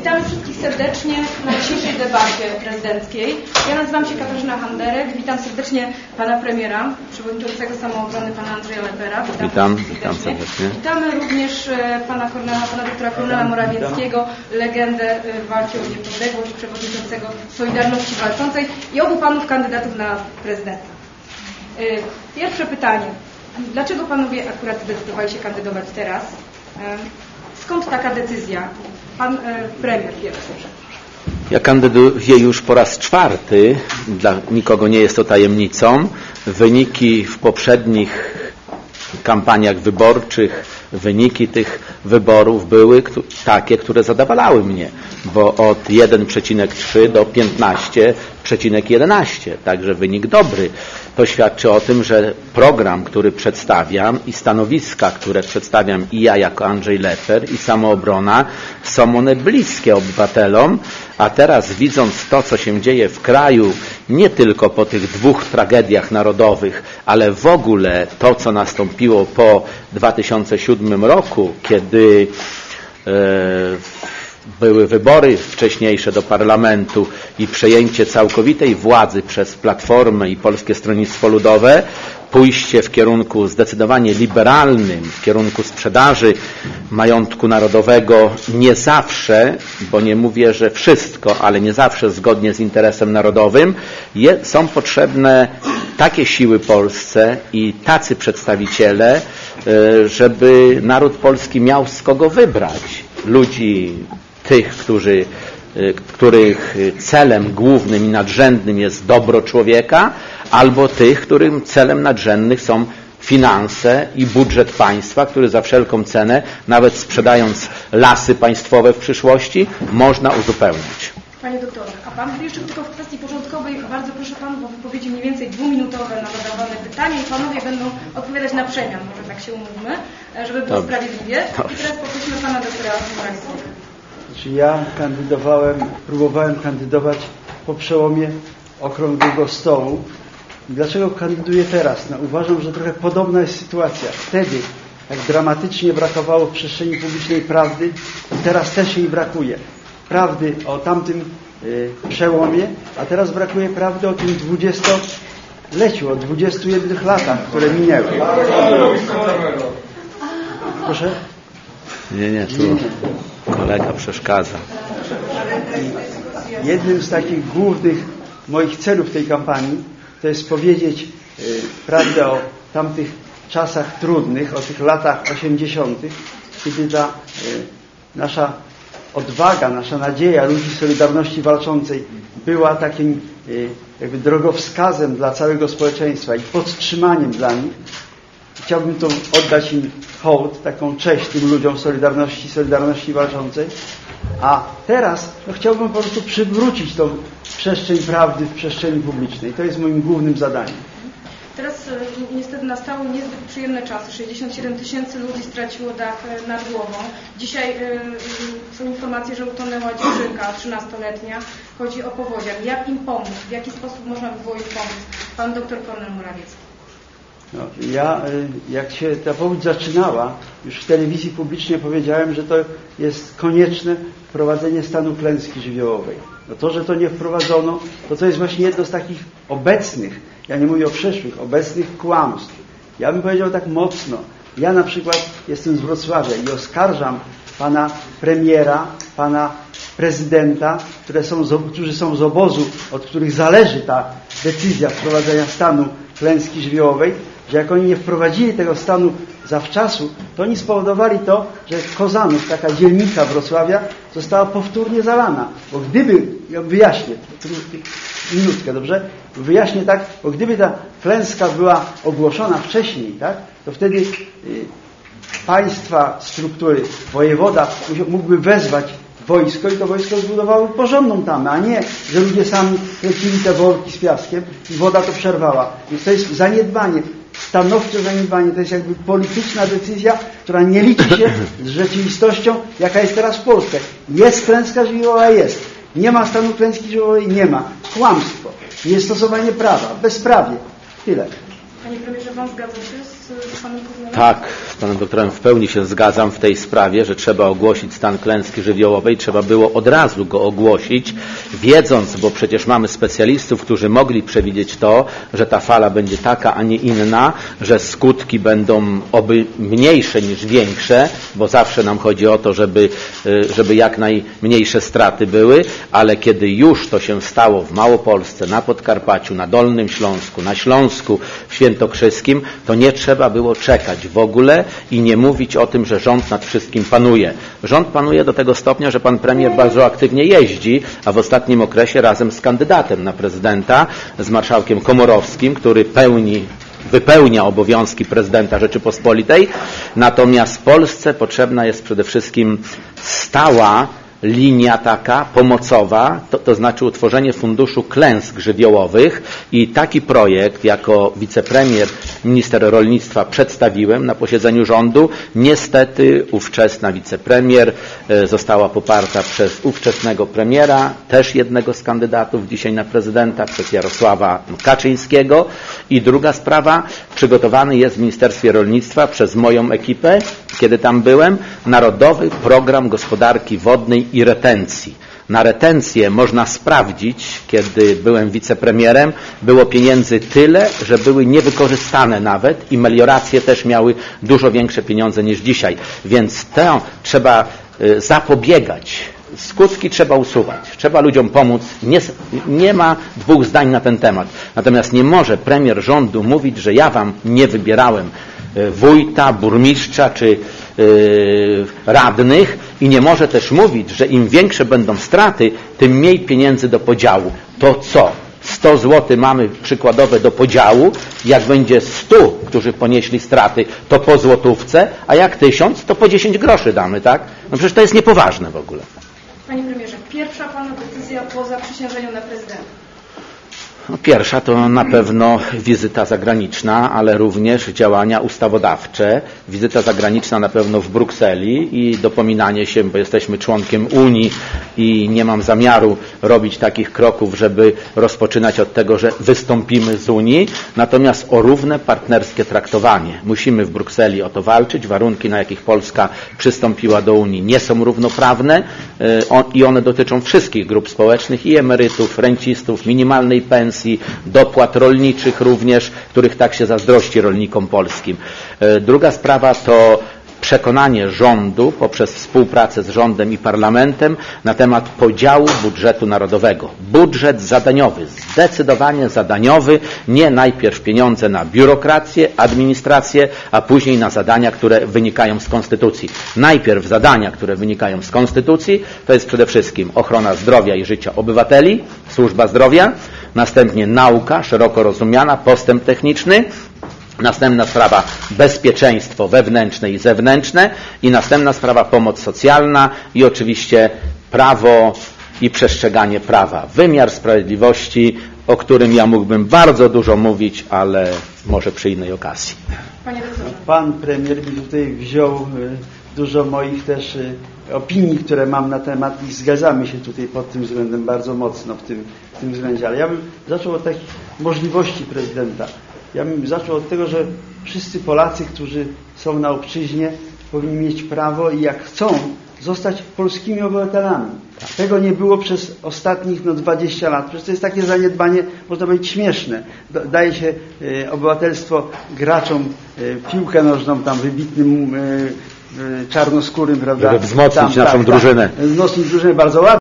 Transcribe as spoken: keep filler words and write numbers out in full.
Witamy wszystkich serdecznie na dzisiejszej debacie prezydenckiej. Ja nazywam się Katarzyna Handerek. Witam serdecznie pana premiera, przewodniczącego Samoobrony, pana Andrzeja Lepera. Witam, witam, witam serdecznie. Witamy również pana, Kornela, pana doktora Kornela Morawieckiego, legendę walki o niepodległość, przewodniczącego Solidarności Walczącej i obu panów kandydatów na prezydenta. Pierwsze pytanie. Dlaczego panowie akurat zdecydowali się kandydować teraz? Skąd taka decyzja? Pan e, premier pierwszy. Ja kandyduję już po raz czwarty. Dla nikogo nie jest to tajemnicą. Wyniki w poprzednich kampaniach wyborczych, wyniki tych wyborów były takie, które zadowalały mnie, bo od jeden przecinek trzy do piętnaście przecinek jedenaście, także wynik dobry. To świadczy o tym, że program, który przedstawiam i stanowiska, które przedstawiam i ja jako Andrzej Leper i Samoobrona, są one bliskie obywatelom, a teraz widząc to, co się dzieje w kraju, nie tylko po tych dwóch tragediach narodowych, ale w ogóle to, co nastąpiło po dwa tysiące siódmym roku, kiedy e, były wybory wcześniejsze do parlamentu i przejęcie całkowitej władzy przez Platformę i Polskie Stronnictwo Ludowe, pójście w kierunku zdecydowanie liberalnym, w kierunku sprzedaży majątku narodowego nie zawsze, bo nie mówię, że wszystko, ale nie zawsze zgodnie z interesem narodowym, je, są potrzebne takie siły Polsce i tacy przedstawiciele, żeby naród polski miał z kogo wybrać. Ludzi tych, którzy, których celem głównym i nadrzędnym jest dobro człowieka, albo tych, którym celem nadrzędnym są finanse i budżet państwa, który za wszelką cenę, nawet sprzedając lasy państwowe w przyszłości, można uzupełnić. Panie doktorze, a pan jeszcze tylko w kwestii porządkowej, bardzo proszę pan, bo wypowiedzi mniej więcej dwuminutowe na zadawane pytanie i panowie będą odpowiadać na przemian, może tak się umówmy, żeby było Dobrze. sprawiedliwie. Dobrze. I teraz poprosimy pana doktora Morawieckiego. Znaczy ja kandydowałem, próbowałem kandydować po przełomie Okrągłego Stołu. Dlaczego kandyduję teraz? No, uważam, że trochę podobna jest sytuacja. Wtedy, jak dramatycznie brakowało w przestrzeni publicznej prawdy, teraz też jej brakuje. Prawdy o tamtym y, przełomie, a teraz brakuje prawdy o tym dwudziestoleciu, o dwudziestu jednych latach, które minęły. Proszę? Nie, nie, tu kolega przeszkadza. Jednym z takich głównych moich celów tej kampanii to jest powiedzieć y, prawdę o tamtych czasach trudnych, o tych latach osiemdziesiątych, kiedy ta y, nasza odwaga, nasza nadzieja ludzi Solidarności Walczącej była takim y, jakby drogowskazem dla całego społeczeństwa i podtrzymaniem dla nich. Chciałbym tu oddać im hołd, taką cześć tym ludziom Solidarności, Solidarności Walczącej. A teraz no, chciałbym po prostu przywrócić tą przestrzeń prawdy w przestrzeni publicznej. To jest moim głównym zadaniem. Teraz niestety nastały niezbyt przyjemne czasy. sześćdziesiąt siedem tysięcy ludzi straciło dach nad głową. Dzisiaj y, są informacje, że utonęła dziewczynka trzynastoletnia. Chodzi o powodzian. Jak im pomóc? W jaki sposób można by było im pomóc? Pan doktor Kornel Morawiecki. No, ja, jak się ta powódź zaczynała, już w telewizji publicznie powiedziałem, że to jest konieczne wprowadzenie stanu klęski żywiołowej. No to, że to nie wprowadzono, to to jest właśnie jedno z takich obecnych, ja nie mówię o przyszłych, obecnych kłamstw. Ja bym powiedział tak mocno. Ja na przykład jestem z Wrocławia i oskarżam pana premiera, pana prezydenta, które są z, którzy są z obozu, od których zależy ta decyzja wprowadzenia stanu klęski żywiołowej, że jak oni nie wprowadzili tego stanu zawczasu, to oni spowodowali to, że Kozanów, taka dzielnica Wrocławia, została powtórnie zalana. Bo gdyby, ja wyjaśnię, minutkę, dobrze? Wyjaśnię tak, bo gdyby ta klęska była ogłoszona wcześniej, tak, to wtedy y, państwa, struktury, wojewoda mógłby wezwać wojsko i to wojsko zbudowało porządną tamę, a nie, że ludzie sami klecili te worki z piaskiem i woda to przerwała. Więc to jest zaniedbanie, stanowcze zaniedbanie, to jest jakby polityczna decyzja, która nie liczy się z rzeczywistością, jaka jest teraz w Polsce. Jest klęska żywiołowa? Jest. Nie ma stanu klęski żywiołowej? Nie ma. Kłamstwo. Niestosowanie prawa. Bezprawie. Tyle. Panie premierze, pan zgadza się z z panem Kornelem? Tak, z panem doktorem w pełni się zgadzam w tej sprawie, że trzeba ogłosić stan klęski żywiołowej. Trzeba było od razu go ogłosić, wiedząc, bo przecież mamy specjalistów, którzy mogli przewidzieć to, że ta fala będzie taka, a nie inna, że skutki będą oby mniejsze niż większe, bo zawsze nam chodzi o to, żeby, żeby jak najmniejsze straty były, ale kiedy już to się stało w Małopolsce, na Podkarpaciu, na Dolnym Śląsku, na Śląsku, w Świętokrzyskim, to nie trzeba było czekać w ogóle i nie mówić o tym, że rząd nad wszystkim panuje. Rząd panuje do tego stopnia, że pan premier bardzo aktywnie jeździ, a w ostatnim okresie razem z kandydatem na prezydenta, z marszałkiem Komorowskim, który pełni wypełnia obowiązki prezydenta Rzeczypospolitej. Natomiast Polsce potrzebna jest przede wszystkim stała linia taka pomocowa, to, to znaczy utworzenie Funduszu Klęsk Żywiołowych i taki projekt jako wicepremier, minister rolnictwa przedstawiłem na posiedzeniu rządu. Niestety ówczesna wicepremier e, została poparta przez ówczesnego premiera, też jednego z kandydatów dzisiaj na prezydenta, przez Jarosława Kaczyńskiego. I druga sprawa, przygotowany jest w Ministerstwie Rolnictwa przez moją ekipę, kiedy tam byłem, Narodowy Program Gospodarki Wodnej i Retencji. Na retencję można sprawdzić, kiedy byłem wicepremierem, było pieniędzy tyle, że były niewykorzystane nawet i melioracje też miały dużo większe pieniądze niż dzisiaj. Więc to trzeba zapobiegać. Skutki trzeba usuwać, trzeba ludziom pomóc, nie, nie ma dwóch zdań na ten temat. Natomiast nie może premier rządu mówić, że ja wam nie wybierałem wójta, burmistrza czy yy, radnych i nie może też mówić, że im większe będą straty, tym mniej pieniędzy do podziału. To co? sto złotych mamy przykładowe do podziału, jak będzie stu, którzy ponieśli straty, to po złotówce, a jak tysiąc, to po dziesięć groszy damy, tak? No przecież to jest niepoważne w ogóle. Panie premierze, pierwsza pana decyzja po zaprzysiężeniu na prezydenta. No, pierwsza to na pewno wizyta zagraniczna, ale również działania ustawodawcze. Wizyta zagraniczna na pewno w Brukseli i dopominanie się, bo jesteśmy członkiem Unii i nie mam zamiaru robić takich kroków, żeby rozpoczynać od tego, że wystąpimy z Unii. Natomiast o równe partnerskie traktowanie. Musimy w Brukseli o to walczyć. Warunki, na jakich Polska przystąpiła do Unii, nie są równoprawne i one dotyczą wszystkich grup społecznych i emerytów, rencistów, minimalnej pensji, dopłat rolniczych również, których tak się zazdrości rolnikom polskim. Druga sprawa to przekonanie rządu poprzez współpracę z rządem i parlamentem na temat podziału budżetu narodowego. Budżet zadaniowy, zdecydowanie zadaniowy, nie najpierw pieniądze na biurokrację, administrację, a później na zadania, które wynikają z Konstytucji. Najpierw zadania, które wynikają z Konstytucji, to jest przede wszystkim ochrona zdrowia i życia obywateli, służba zdrowia, następnie nauka szeroko rozumiana, postęp techniczny, następna sprawa bezpieczeństwo wewnętrzne i zewnętrzne i następna sprawa pomoc socjalna i oczywiście prawo i przestrzeganie prawa. Wymiar sprawiedliwości, o którym ja mógłbym bardzo dużo mówić, ale może przy innej okazji. Panie doktorze. Pan premier mi tutaj wziął dużo moich też opinii, które mam na temat i zgadzamy się tutaj pod tym względem bardzo mocno w tym, w tym względzie. Ale ja bym zaczął od takich możliwości prezydenta. Ja bym zaczął od tego, że wszyscy Polacy, którzy są na obczyźnie, powinni mieć prawo i jak chcą, zostać polskimi obywatelami. Tego nie było przez ostatnich no, dwadzieścia lat. Przecież to jest takie zaniedbanie, można powiedzieć, śmieszne. Daje się e, obywatelstwo graczom e, piłkę nożną, tam wybitnym e, e, czarnoskórym, prawda? Żeby wzmocnić tam, naszą tak, drużynę. Tak, wzmocnić drużynę bardzo ładnie.